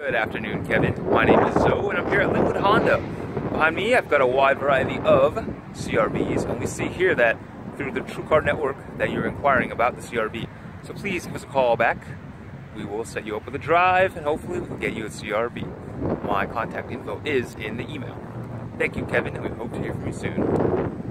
Good afternoon, Kevin. My name is Zoe, and I'm here at Lynnwood Honda. Behind me, I've got a wide variety of CRVs, and we see here that through the TrueCar network that you're inquiring about the CRV. So please give us a call back. We will set you up with a drive, and hopefully we can get you a CRV. My contact info is in the email. Thank you, Kevin, and we hope to hear from you soon.